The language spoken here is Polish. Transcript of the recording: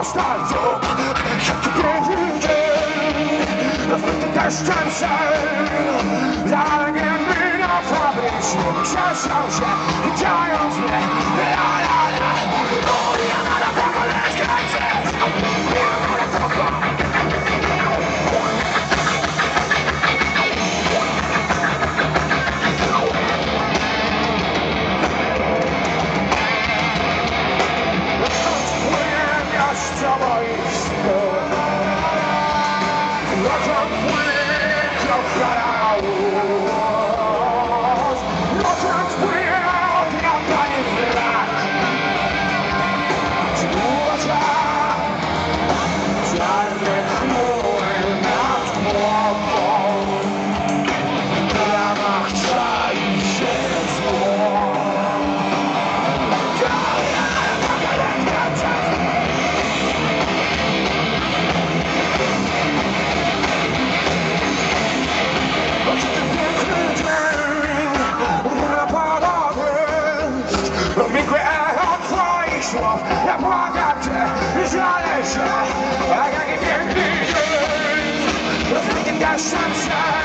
nostalgią. Jaki piękny dzień, wkryty deszczem sen. Zalegniemy na fabrycznie, krzeszał się, widziając mnie. La la la, o ja na pokolenskiej przez. Deszczowa piosenka. Nocą płynie krokarałus. Nocą płynie odlatanie wrak. Zgłasza czarne chmury nad głową. W ramach czai się zło. Ja błagam cię, żalę się, jak jaki piękny dzień. Rozwitym deszczem się